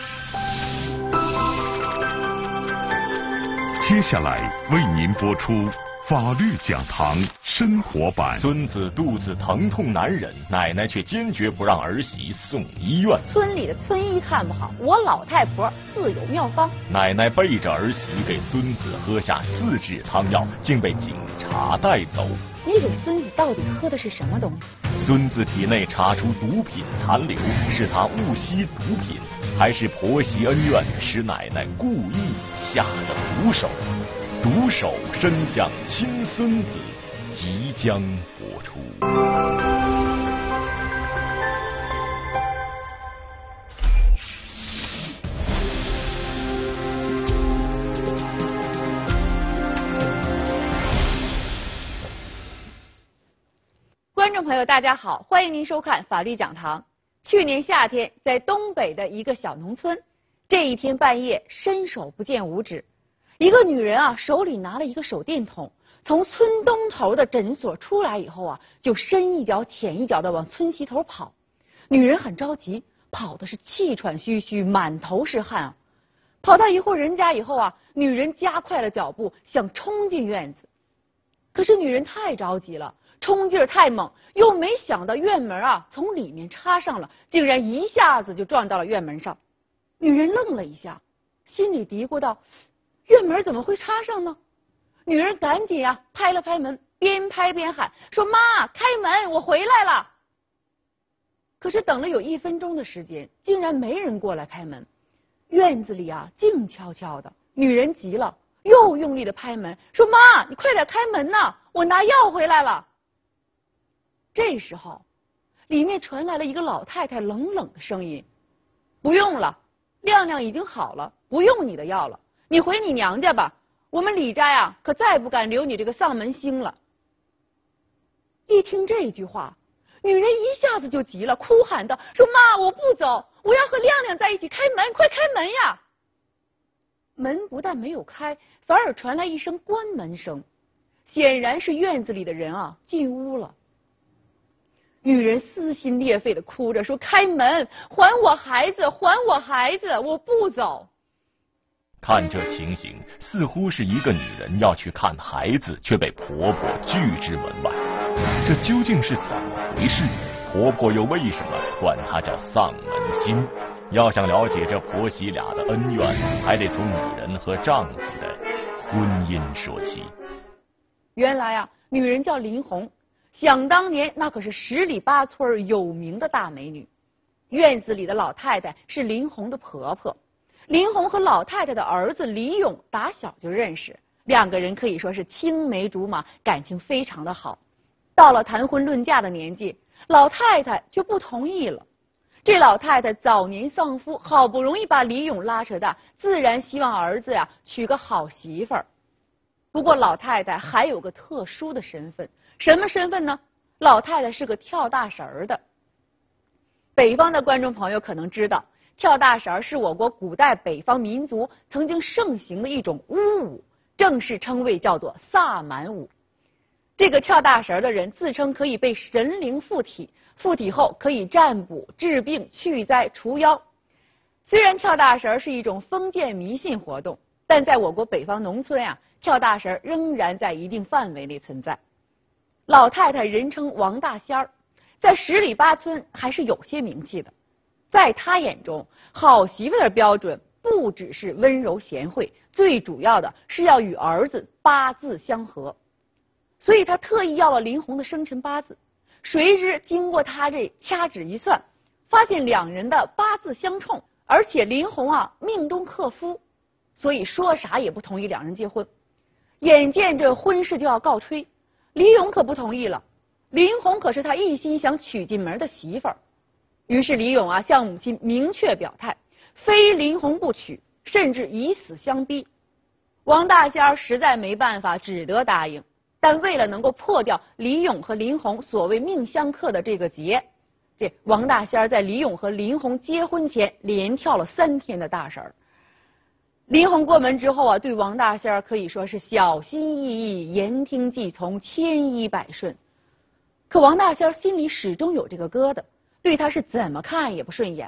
接下来为您播出法律讲堂生活版。 孙子肚子疼痛难忍，奶奶却坚决不让儿媳送医院。 村里的村医看不好，我老太婆自有妙方。 奶奶背着儿媳给孙子喝下自制汤药，竟被警察带走。 你给孙子到底喝的是什么东西？ 孙子体内查出毒品残留，是他误吸毒品，还是婆媳恩怨使奶奶故意下的毒手？毒手伸向亲孙子，即将播出。 观众朋友，大家好，欢迎您收看法律讲堂。去年夏天，在东北的一个小农村，这一天半夜，伸手不见五指。一个女人手里拿了一个手电筒，从村东头的诊所出来以后就深一脚浅一脚的往村西头跑。女人很着急，跑的是气喘吁吁，满头是汗跑到一户人家以后女人加快了脚步，想冲进院子。可是女人太着急了，冲劲儿太猛，又没想到院门从里面插上了，竟然一下子就撞到了院门上。女人愣了一下，心里嘀咕道：院门怎么会插上呢？女人赶紧拍了拍门，边拍边喊说：妈，开门，我回来了。可是等了有1分钟的时间，竟然没人过来开门。院子里静悄悄的。女人急了，又用力的拍门说：妈，你快点开门呐，我拿药回来了。这时候里面传来了一个老太太冷冷的声音：不用了，亮亮已经好了，不用你的药了，你回你娘家吧，我们李家可再不敢留你这个丧门星了。一听这句话，女人一下子就急了，哭喊道说：妈，我不走，我要和亮亮在一起，开门，快开门呀！门不但没有开，反而传来一声关门声，显然是院子里的人进屋了。女人撕心裂肺的哭着说：开门，还我孩子，还我孩子，我不走。 看这情形，似乎是一个女人要去看孩子，却被婆婆拒之门外。这究竟是怎么回事？婆婆又为什么管她叫丧门星？要想了解这婆媳俩的恩怨，还得从女人和丈夫的婚姻说起。 原来女人叫林红，想当年那可是10里8村有名的大美女。院子里的老太太是林红的婆婆。林红和老太太的儿子李勇打小就认识，2个人可以说是青梅竹马，感情非常的好。到了谈婚论嫁的年纪，老太太却不同意了。这老太太早年丧夫，好不容易把李勇拉扯大，自然希望儿子娶个好媳妇儿。不过老太太还有个特殊的身份，什么身份呢？老太太是个跳大神的。北方的观众朋友可能知道，跳大神是我国古代北方民族曾经盛行的一种巫舞，正式称谓叫做萨满舞。这个跳大神的人自称可以被神灵附体，附体后可以占卜、治病、去灾、除妖。虽然跳大神是一种封建迷信活动，但在我国北方农村跳大神仍然在一定范围内存在。老太太人称王大仙儿，在10里8村还是有些名气的。在她眼中，好媳妇的标准不只是温柔贤惠，最主要的是要与儿子八字相合。所以她特意要了林红的生辰八字，谁知经过她这掐指一算，发现2人的八字相冲，而且林红命中克夫，所以说啥也不同意2人结婚。眼见这婚事就要告吹，李勇可不同意了。林红可是他一心想娶进门的媳妇儿，于是李勇向母亲明确表态，非林红不娶，甚至以死相逼。王大仙儿实在没办法，只得答应。但为了能够破掉李勇和林红所谓命相克的这个结，这王大仙儿在李勇和林红结婚前连跳了3天的大神。林红过门之后对王大仙儿可以说是小心翼翼，言听计从，千依百顺。可王大仙儿心里始终有这个疙瘩，对他是怎么看也不顺眼。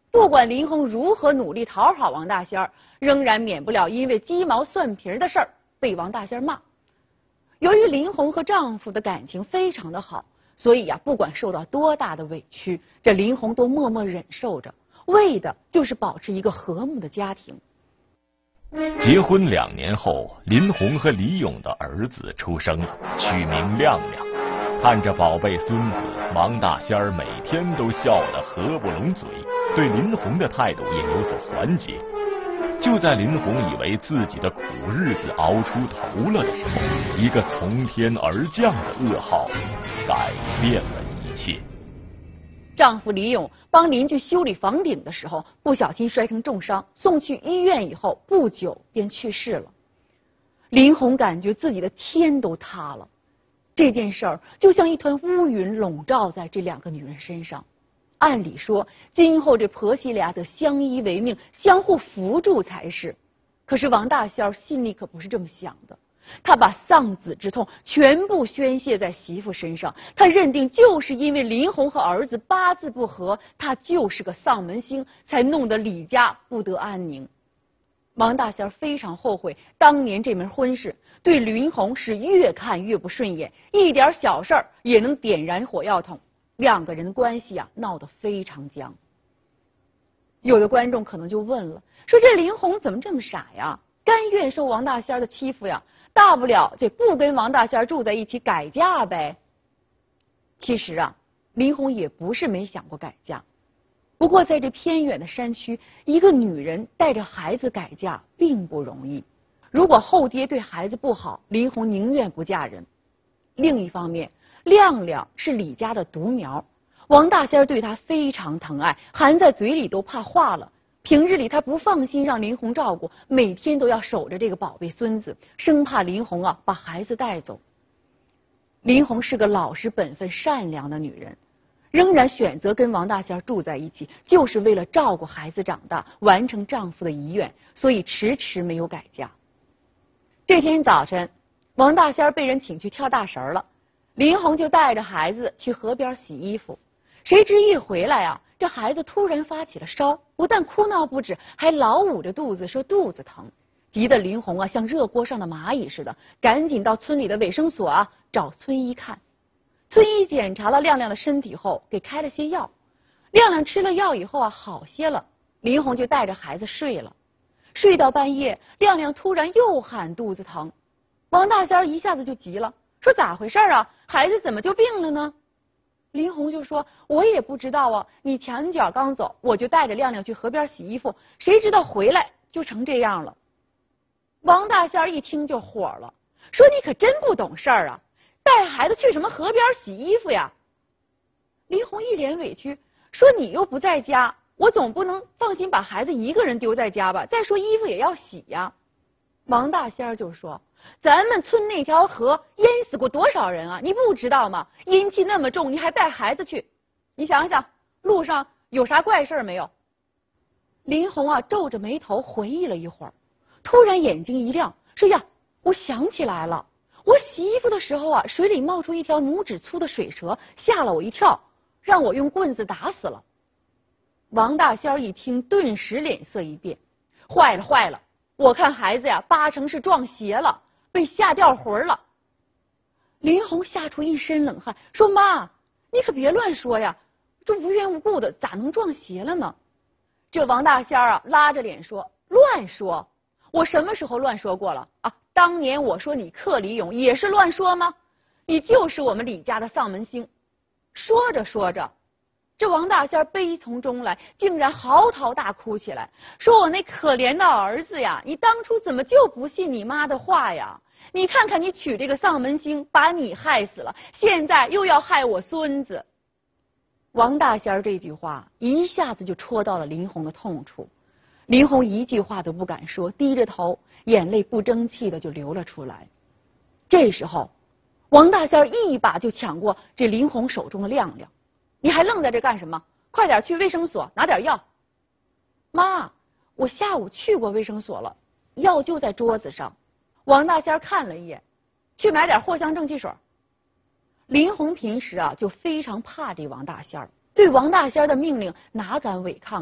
不管林红如何努力讨好王大仙儿，仍然免不了因为鸡毛蒜皮的事儿被王大仙儿骂。由于林红和丈夫的感情非常的好，所以不管受到多大的委屈，这林红都默默忍受着，为的就是保持一个和睦的家庭。 结婚2年后，林红和李勇的儿子出生了，取名亮亮。看着宝贝孙子，王大仙儿每天都笑得合不拢嘴，对林红的态度也有所缓解。就在林红以为自己的苦日子熬出头了的时候，一个从天而降的噩耗改变了一切。 丈夫李勇帮邻居修理房顶的时候，不小心摔成重伤，送去医院以后不久便去世了。林红感觉自己的天都塌了，这件事儿就像一团乌云笼罩在这2个女人身上。按理说，今后这婆媳俩得相依为命，相互扶助才是。可是王大仙儿心里可不是这么想的，他把丧子之痛全部宣泄在媳妇身上。他认定就是因为林红和儿子八字不合，他就是个丧门星，才弄得李家不得安宁。王大仙儿非常后悔当年这门婚事，对林红是越看越不顺眼，一点小事儿也能点燃火药桶。2个人的关系闹得非常僵。有的观众可能就问了，说这林红怎么这么傻呀，甘愿受王大仙儿的欺负呀，大不了这不跟王大仙儿住在一起改嫁呗。其实林红也不是没想过改嫁，不过在这偏远的山区，一个女人带着孩子改嫁并不容易。如果后爹对孩子不好，林红宁愿不嫁人。另一方面，亮亮是李家的独苗，王大仙儿对他非常疼爱，含在嘴里都怕化了。平日里他不放心让林红照顾，每天都要守着这个宝贝孙子，生怕林红把孩子带走。林红是个老实本分善良的女人，仍然选择跟王大仙儿住在一起，就是为了照顾孩子长大，完成丈夫的遗愿，所以迟迟没有改嫁。这天早晨，王大仙儿被人请去跳大神了，林红就带着孩子去河边洗衣服。谁知一回来这孩子突然发起了烧，不但哭闹不止，还老捂着肚子说肚子疼，急得林红像热锅上的蚂蚁似的，赶紧到村里的卫生所找村医看。村医检查了亮亮的身体后，给开了些药。亮亮吃了药以后好些了，林红就带着孩子睡了。睡到半夜，亮亮突然又喊肚子疼，王大仙儿一下子就急了，说咋回事孩子怎么就病了呢？林红就说，我也不知道你前脚刚走，我就带着亮亮去河边洗衣服，谁知道回来就成这样了。王大仙儿一听就火了，说你可真不懂事儿带孩子去什么河边洗衣服呀？林红一脸委屈，说你又不在家，我总不能放心把孩子一个人丢在家吧，再说衣服也要洗呀。王大仙儿就说，咱们村那条河淹死过多少人你不知道吗？阴气那么重，你还带孩子去，你想想路上有啥怪事没有？林红皱着眉头回忆了一会儿，突然眼睛一亮，说呀，我想起来了，我洗衣服的时候水里冒出一条拇指粗的水蛇，吓了我一跳，让我用棍子打死了。王大仙儿一听，顿时脸色一变，坏了坏了，我看孩子八成是撞邪了，被吓掉魂了。林红吓出一身冷汗，说妈，你可别乱说呀，这无缘无故的咋能撞邪了呢？这王大仙儿拉着脸说，乱说，我什么时候乱说过了当年我说你克李勇也是乱说吗？你就是我们李家的丧门星。说着说着，这王大仙儿悲从中来，竟然嚎啕大哭起来，说我那可怜的儿子呀，你当初怎么就不信你妈的话呀？你看看你娶这个丧门星，把你害死了，现在又要害我孙子。王大仙儿这句话一下子就戳到了林红的痛处，林红一句话都不敢说，低着头，眼泪不争气的就流了出来。这时候王大仙儿一把就抢过这林红手中的亮亮，你还愣在这干什么？快点去卫生所拿点药。妈，我下午去过卫生所了，药就在桌子上。王大仙儿看了一眼，去买点藿香正气水。林红平时就非常怕这王大仙儿，对王大仙儿的命令哪敢违抗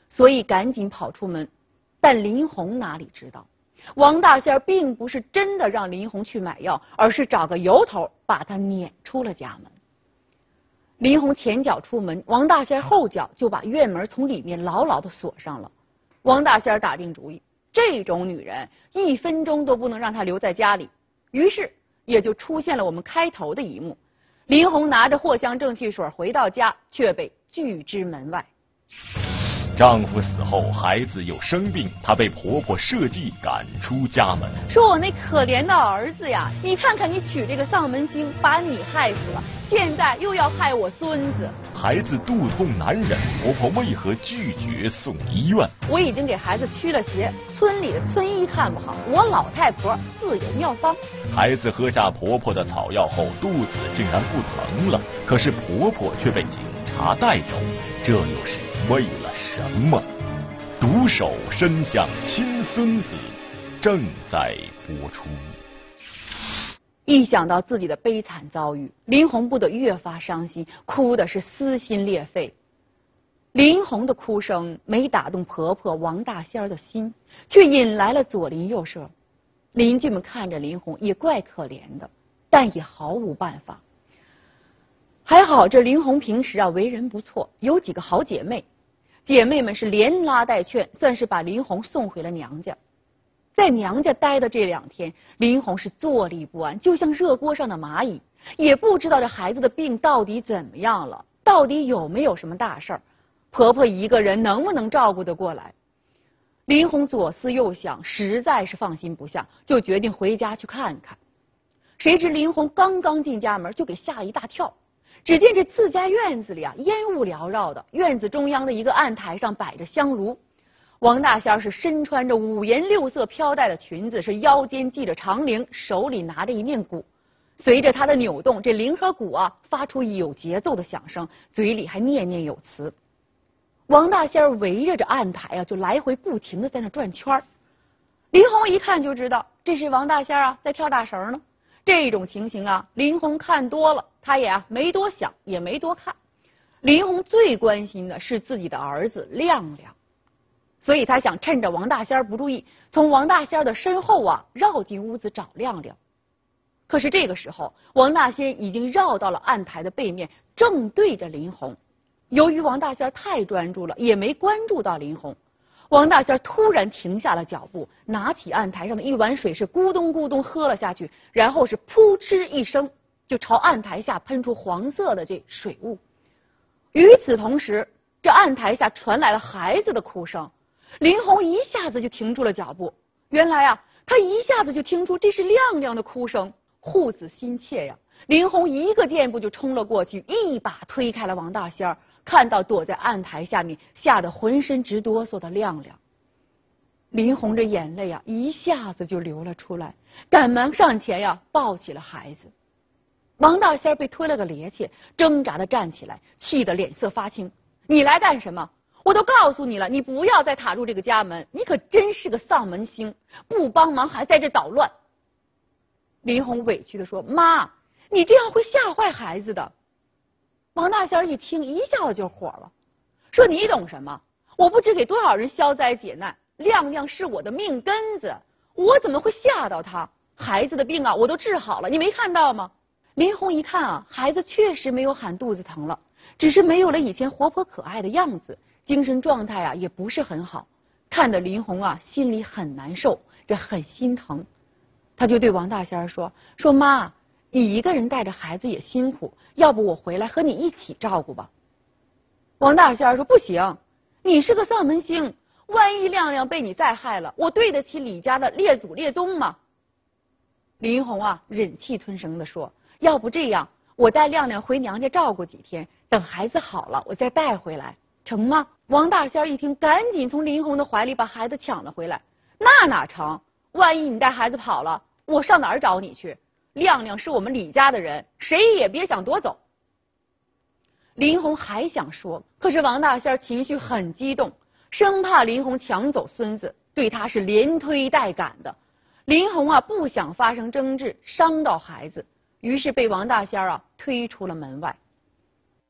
所以赶紧跑出门。但林红哪里知道，王大仙并不是真的让林红去买药，而是找个由头把她撵出了家门。林红前脚出门，王大仙后脚就把院门从里面牢牢地锁上了。王大仙打定主意，这种女人1分钟都不能让她留在家里，于是也就出现了我们开头的一幕。林红拿着藿香正气水回到家，却被拒之门外。 丈夫死后，孩子又生病，她被婆婆设计赶出家门。 说我那可怜的儿子呀，你看看你娶这个丧门星，把你害死了，现在又要害我孙子。 孩子肚痛难忍，婆婆为何拒绝送医院？ 我已经给孩子驱了邪，村里的村医看不好，我老太婆自有妙方。 孩子喝下婆婆的草药后，肚子竟然不疼了，可是婆婆却被警察带走，这又是为了什么？毒手伸向亲孙子，正在播出。 一想到自己的悲惨遭遇，林红不得越发伤心，哭的是撕心裂肺。林红的哭声没打动婆婆王大仙的心，却引来了左邻右舍。邻居们看着林红也怪可怜的，但也毫无办法。还好这林红平时为人不错，有几个好姐妹，姐妹们是连拉带劝，算是把林红送回了娘家。在娘家待的这2天，林红是坐立不安，就像热锅上的蚂蚁，也不知道这孩子的病到底怎么样了，到底有没有什么大事儿，婆婆一个人能不能照顾得过来。林红左思右想，实在是放心不下，就决定回家去看看。谁知林红刚刚进家门，就给吓了一大跳。只见这自家院子里烟雾缭绕的，院子中央的一个案台上摆着香炉。王大仙是身穿着5颜6色飘带的裙子，是腰间系着长铃，手里拿着一面鼓。随着她的扭动，这铃和鼓发出有节奏的响声，嘴里还念念有词。王大仙围着这案台就来回不停地在那转圈。林红一看就知道，这是王大仙在跳大绳呢。这种情形林红看多了，她也没多想，也没多看。林红最关心的是自己的儿子亮亮，所以她想趁着王大仙不注意，从王大仙的身后绕进屋子找亮亮。可是这个时候，王大仙已经绕到了案台的背面，正对着林红。由于王大仙太专注了，也没关注到林红。王大仙突然停下了脚步，拿起案台上的一碗水，是咕咚咕咚喝了下去，然后是扑哧一声，就朝案台下喷出黄色的这水雾。与此同时，这案台下传来了孩子的哭声。林红一下子就停住了脚步，原来她一下子就听出这是亮亮的哭声，护子心切林红一个箭步就冲了过去，一把推开了王大仙，看到躲在案台下面吓得浑身直哆嗦的亮亮。林红这眼泪一下子就流了出来，赶忙上前抱起了孩子。王大仙被推了个趔趄，挣扎的站起来，气得脸色发青。你来干什么？我都告诉你了，你不要再踏入这个家门，你可真是个丧门星，不帮忙还在这捣乱。林红委屈地说，妈，你这样会吓坏孩子的。王大仙一听，一下子就火了，说你懂什么？我不知给多少人消灾解难，亮亮是我的命根子，我怎么会吓到他？孩子的病我都治好了，你没看到吗？林红一看孩子确实没有喊肚子疼了，只是没有了以前活泼可爱的样子，精神状态也不是很好，看得林红心里很难受，这很心疼。他就对王大仙说妈，你一个人带着孩子也辛苦，要不我回来和你一起照顾吧。王大仙说，不行，你是个丧门星，万一亮亮被你再害了，我对得起李家的列祖列宗吗？林红忍气吞声地说，要不这样，我带亮亮回娘家照顾几天，等孩子好了我再带回来，成吗？王大仙一听，赶紧从林红的怀里把孩子抢了回来。那哪成？万一你带孩子跑了，我上哪儿找你去？亮亮是我们李家的人，谁也别想夺走。林红还想说，可是王大仙情绪很激动，生怕林红抢走孙子，对他是连推带赶的。林红不想发生争执，伤到孩子，于是被王大仙推出了门外。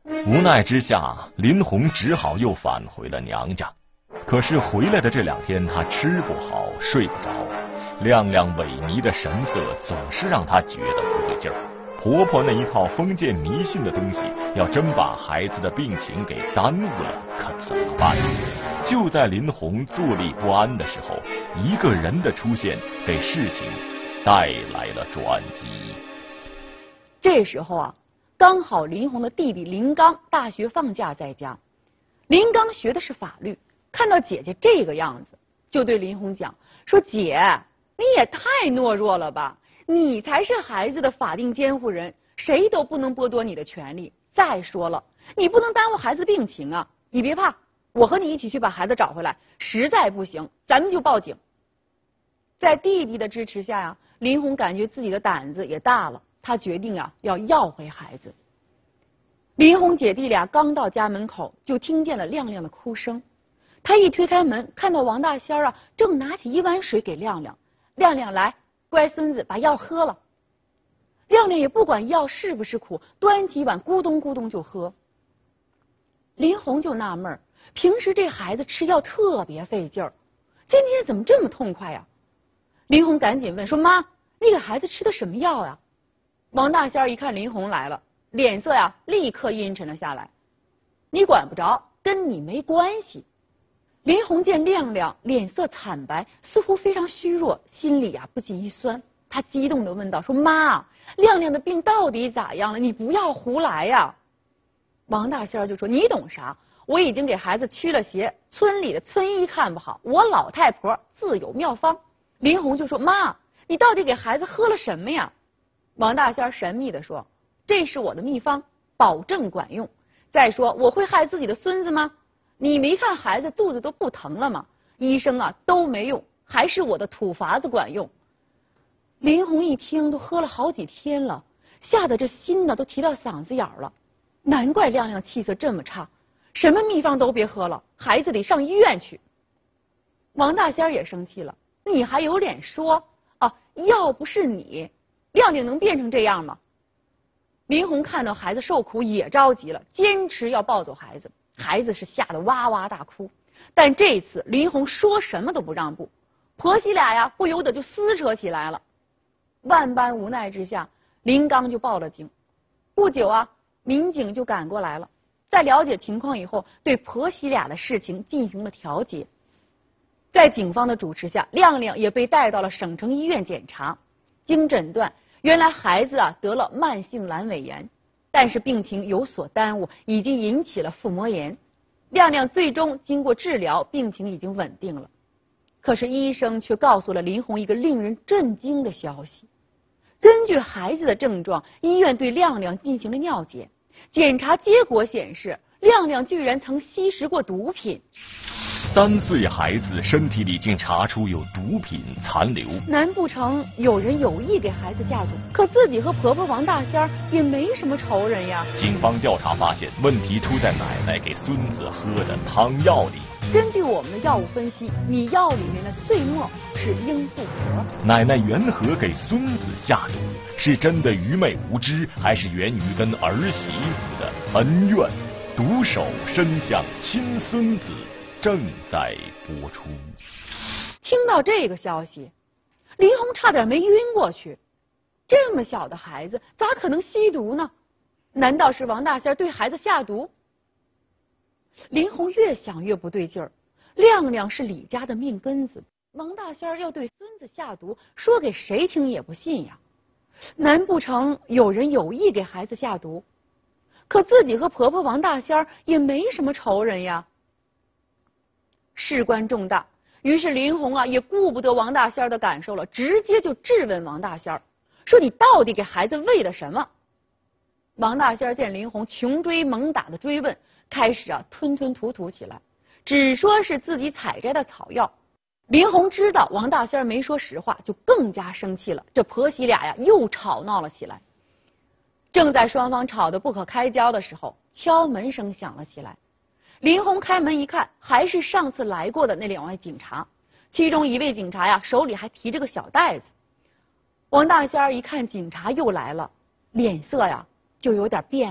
无奈之下，林红只好又返回了娘家。可是回来的这2天，她吃不好睡不着，亮亮萎靡的神色总是让她觉得不对劲儿。婆婆那一套封建迷信的东西，要真把孩子的病情给耽误了，可怎么办？就在林红坐立不安的时候，一个人的出现给事情带来了转机。 这时候啊，刚好林红的弟弟林刚大学放假在家。林刚学的是法律，看到姐姐这个样子，就对林红讲说：“姐，你也太懦弱了吧！你才是孩子的法定监护人，谁都不能剥夺你的权利。再说了，你不能耽误孩子病情啊！你别怕，我和你一起去把孩子找回来。实在不行，咱们就报警。”在弟弟的支持下呀，林红感觉自己的胆子也大了，她决定要要回孩子。林红姐弟俩刚到家门口，就听见了亮亮的哭声。她一推开门，看到王大仙儿正拿起1碗水给亮亮。亮亮来，乖孙子，把药喝了。亮亮也不管药是不是苦，端起一碗咕咚咕咚就喝。林红就纳闷，平时这孩子吃药特别费劲儿，今天怎么这么痛快呀？林红赶紧问说：“妈，你给孩子吃的什么药呀？”王大仙儿一看林红来了，脸色立刻阴沉了下来。“你管不着，跟你没关系。”林红见亮亮脸色惨白，似乎非常虚弱，心里不禁一酸。她激动地问道：“说妈，亮亮的病到底咋样了？你不要胡来呀！”王大仙儿就说：“你懂啥？我已经给孩子驱了邪，村里的村医看不好，我老太婆自有妙方。”林红就说：“妈，你到底给孩子喝了什么呀？”王大仙儿神秘地说：“这是我的秘方，保证管用。再说我会害自己的孙子吗？你没看孩子肚子都不疼了吗？医生都没用，还是我的土法子管用。”林红一听，都喝了好几天了，吓得这心都提到嗓子眼了。难怪亮亮气色这么差，什么秘方都别喝了，孩子得上医院去。王大仙儿也生气了：“你还有脸说要不是你，亮亮能变成这样吗？”林红看到孩子受苦也着急了，坚持要抱走孩子。孩子是吓得哇哇大哭，但这次林红说什么都不让步，婆媳俩不由得就撕扯起来了。万般无奈之下，林刚就报了警。不久民警就赶过来了，在了解情况以后，对婆媳俩的事情进行了调解。在警方的主持下，亮亮也被带到了省城医院检查。经诊断，原来孩子得了慢性阑尾炎，但是病情有所耽误，已经引起了腹膜炎。亮亮最终经过治疗，病情已经稳定了。可是医生却告诉了林红一个令人震惊的消息：根据孩子的症状，医院对亮亮进行了尿检，检查结果显示，亮亮居然曾吸食过毒品。 3岁孩子身体里竟查出有毒品残留， 难不成有人有意给孩子下毒？可自己和婆婆王大仙儿也没什么仇人呀。 警方调查发现，问题出在奶奶给孙子喝的汤药里。 根据我们的药物分析，你药里面的碎末是罂粟壳。 奶奶缘何给孙子下毒？是真的愚昧无知，还是源于跟儿媳妇的恩怨？毒手伸向亲孙子，正在播出。 听到这个消息，林红差点没晕过去。这么小的孩子咋可能吸毒呢？难道是王大仙对孩子下毒？林红越想越不对劲儿。亮亮是李家的命根子，王大仙要对孙子下毒，说给谁听也不信呀。难不成有人有意给孩子下毒？可自己和婆婆王大仙也没什么仇人呀。事关重大，于是林红也顾不得王大仙的感受了，直接就质问王大仙说：“你到底给孩子喂的什么？”王大仙见林红穷追猛打的追问，开始吞吞吐吐起来，只说是自己采摘的草药。林红知道王大仙没说实话，就更加生气了。这婆媳俩又吵闹了起来。正在双方吵得不可开交的时候，敲门声响了起来。林红开门一看，还是上次来过的那2位警察，其中一位警察手里还提着个小袋子。王大仙一看警察又来了，脸色就有点变了，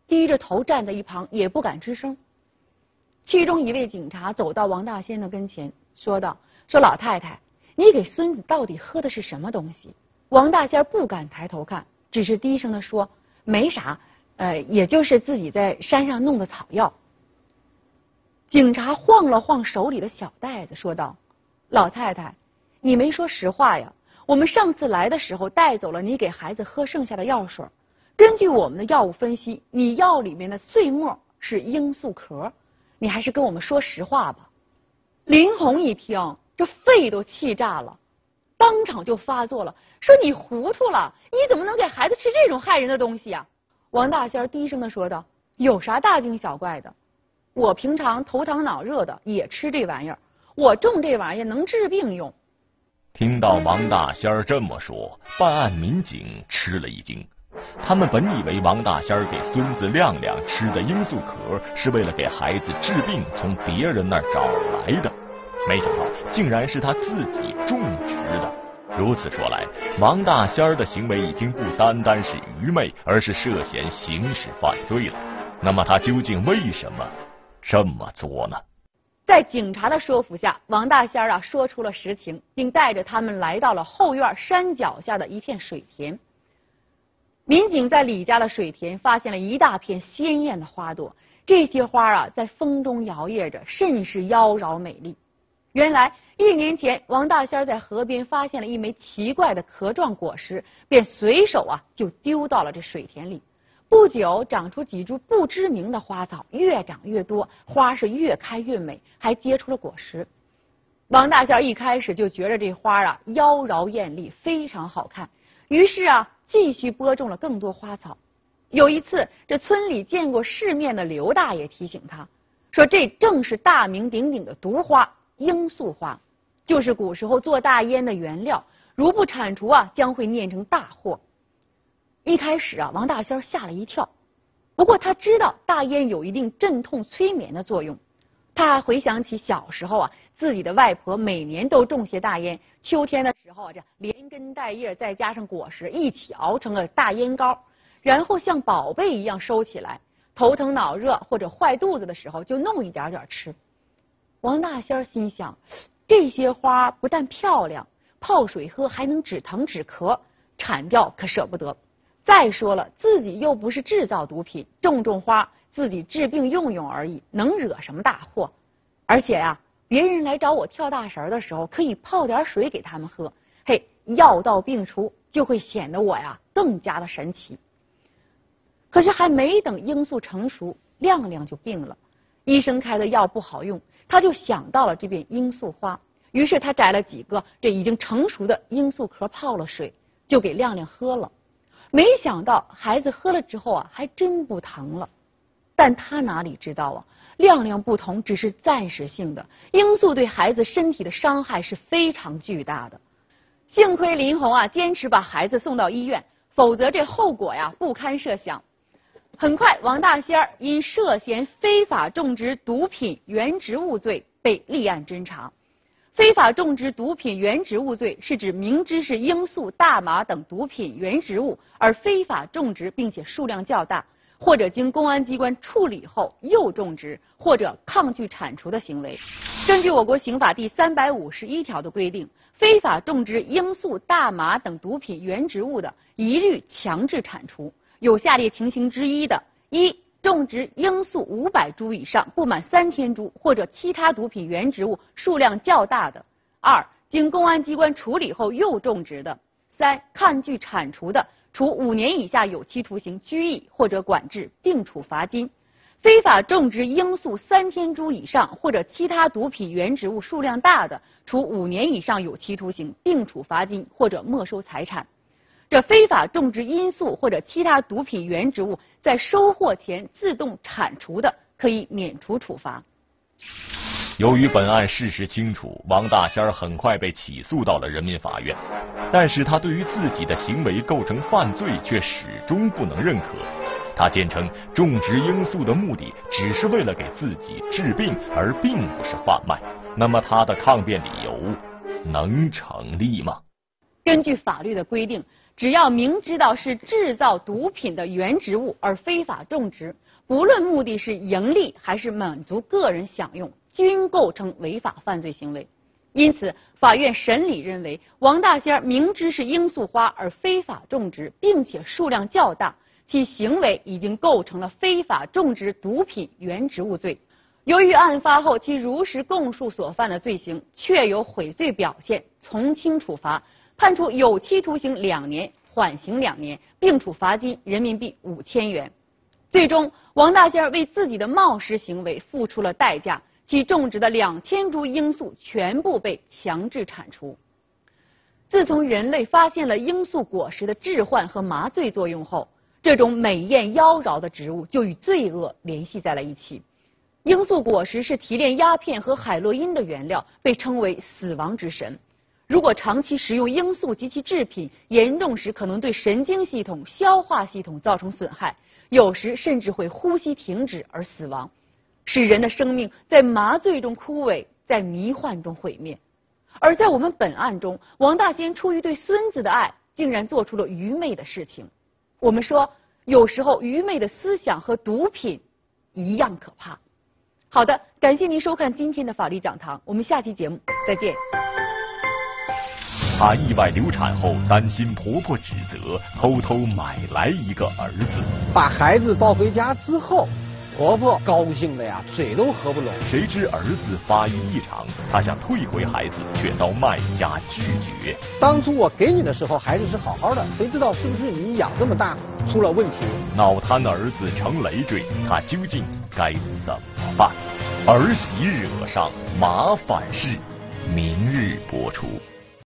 低着头站在一旁，也不敢吱声。其中一位警察走到王大仙的跟前，说道：“说老太太，你给孙子到底喝的是什么东西？”王大仙不敢抬头看，只是低声的说：“没啥，也就是自己在山上弄的草药。”警察晃了晃手里的小袋子，说道：“老太太，你没说实话呀！我们上次来的时候带走了你给孩子喝剩下的药水，根据我们的药物分析，你药里面的碎末是罂粟壳，你还是跟我们说实话吧。”林红一听，这肺都气炸了，当场就发作了，说：“你糊涂了，你怎么能给孩子吃这种害人的东西呀？”王大仙低声的说道：“有啥大惊小怪的？我平常头疼脑热的也吃这玩意儿，我种这玩意儿能治病用。” 听到王大仙儿这么说，办案民警吃了一惊。他们本以为王大仙儿给孙子亮亮吃的罂粟壳是为了给孩子治病从别人那儿找来的，没想到竟然是他自己种植的。如此说来，王大仙儿的行为已经不单单是愚昧，而是涉嫌刑事犯罪了。那么他究竟为什么这么做呢？ 在警察的说服下，王大仙儿说出了实情，并带着他们来到了后院山脚下的一片水田。民警在李家的水田发现了一大片鲜艳的花朵，这些花在风中摇曳着，甚是妖娆美丽。原来1年前，王大仙儿在河边发现了一枚奇怪的壳状果实，便随手就丢到了这水田里。不久，长出几株不知名的花草，越长越多，花是越开越美，还结出了果实。王大仙儿一开始就觉着这花妖娆艳丽，非常好看，于是继续播种了更多花草。有一次，这村里见过世面的刘大爷提醒他说，这正是大名鼎鼎的毒花罂粟花，就是古时候做大烟的原料，如不铲除将会酿成大祸。一开始王大仙儿吓了一跳，不过他知道大烟有一定镇痛催眠的作用。他还回想起小时候自己的外婆每年都种些大烟，秋天的时候这连根带叶再加上果实一起熬成了大烟膏，然后像宝贝一样收起来，头疼脑热或者坏肚子的时候就弄一点点吃。王大仙儿心想，这些花不但漂亮，泡水喝还能止疼止咳，铲掉可舍不得。再说了，自己又不是制造毒品，种花自己治病用用而已，能惹什么大祸？而且别人来找我跳大神的时候，可以泡点水给他们喝，嘿，药到病除，就会显得我更加的神奇。可是还没等罂粟成熟，亮亮就病了。医生开的药不好用，他就想到了这片罂粟花，于是他摘了几个这已经成熟的罂粟壳，泡了水，就给亮亮喝了。没想到孩子喝了之后还真不疼了。但他哪里知道亮亮不同只是暂时性的，罂粟对孩子身体的伤害是非常巨大的。幸亏林红坚持把孩子送到医院，否则这后果不堪设想。很快，王大仙儿因涉嫌非法种植毒品原植物罪被立案侦查。非法种植毒品原植物罪是指明知是罂粟、大麻等毒品原植物而非法种植，并且数量较大，或者经公安机关处理后又种植，或者抗拒铲除的行为。根据我国刑法第351条的规定，非法种植罂粟、大麻等毒品原植物的，一律强制铲除。有下列情形之一的：一、种植罂粟500株以上不满3000株，或者其他毒品原植物数量较大的；二、经公安机关处理后又种植的；三、抗拒铲除的，处5年以下有期徒刑、拘役或者管制，并处罚金；非法种植罂粟3000株以上或者其他毒品原植物数量大的，处5年以上有期徒刑，并处罚金或者没收财产。这非法种植罂粟或者其他毒品原植物在收获前自动铲除的，可以免除处罚。 由于本案事实清楚，王大仙儿很快被起诉到了人民法院，但是他对于自己的行为构成犯罪却始终不能认可。他坚称种植罂粟的目的只是为了给自己治病，而并不是贩卖。那么他的抗辩理由能成立吗？ 根据法律的规定， 只要明知道是制造毒品的原植物而非法种植，不论目的是盈利还是满足个人享用，均构成违法犯罪行为。因此，法院审理认为，王大仙明知是罂粟花而非法种植，并且数量较大，其行为已经构成了非法种植毒品原植物罪。由于案发后其如实供述所犯的罪行，确有悔罪表现，从轻处罚，判处有期徒刑2年，缓刑2年，并处罚金人民币5000元。最终，王大仙为自己的冒失行为付出了代价，其种植的2000株罂粟全部被强制铲除。自从人类发现了罂粟果实的致幻和麻醉作用后，这种美艳妖娆的植物就与罪恶联系在了一起。罂粟果实是提炼鸦片和海洛因的原料，被称为死亡之神。如果长期食用罂粟及其制品，严重时可能对神经系统、消化系统造成损害，有时甚至会呼吸停止而死亡，使人的生命在麻醉中枯萎，在迷幻中毁灭。而在我们本案中，王大仙出于对孙子的爱，竟然做出了愚昧的事情。我们说，有时候愚昧的思想和毒品一样可怕。好的，感谢您收看今天的法律讲堂，我们下期节目再见。 她意外流产后，担心婆婆指责，偷偷买来一个儿子。 把孩子抱回家之后，婆婆高兴的呀，嘴都合不拢。 谁知儿子发育异常，她想退回孩子，却遭卖家拒绝。 当初我给你的时候，孩子是好好的，谁知道是不是你养这么大出了问题？ 脑瘫儿子成累赘，她究竟该怎么办？儿媳惹上麻烦事，明日播出。